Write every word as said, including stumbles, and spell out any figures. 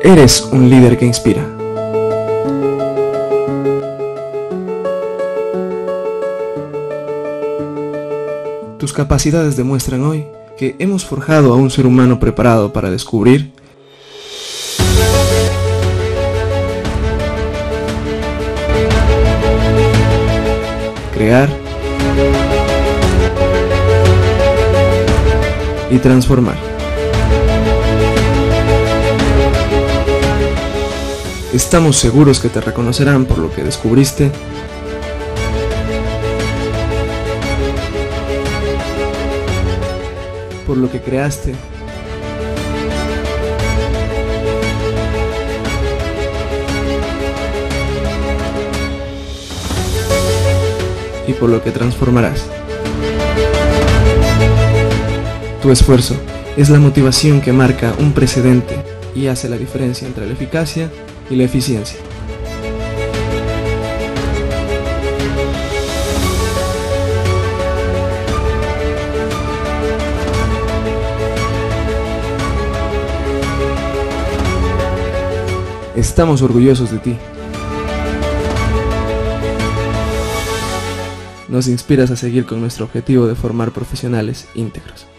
Eres un líder que inspira. Tus capacidades demuestran hoy que hemos forjado a un ser humano preparado para descubrir, crear y transformar. Estamos seguros que te reconocerán por lo que descubriste, por lo que creaste, y por lo que transformarás. Tu esfuerzo es la motivación que marca un precedente y hace la diferencia entre la eficacia y la eficiencia. Estamos orgullosos de ti. Nos inspiras a seguir con nuestro objetivo de formar profesionales íntegros.